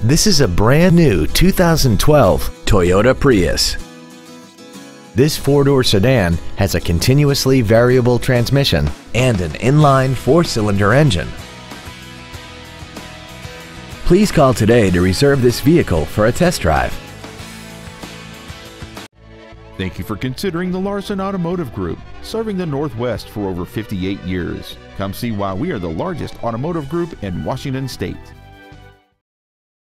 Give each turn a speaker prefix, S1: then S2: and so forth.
S1: This is a brand new 2012 Toyota Prius. This four-door sedan has a continuously variable transmission and an inline four-cylinder engine. Please call today to reserve this vehicle for a test drive.
S2: Thank you for considering the Larson Automotive Group, serving the Northwest for over 58 years. Come see why we are the largest automotive group in Washington State.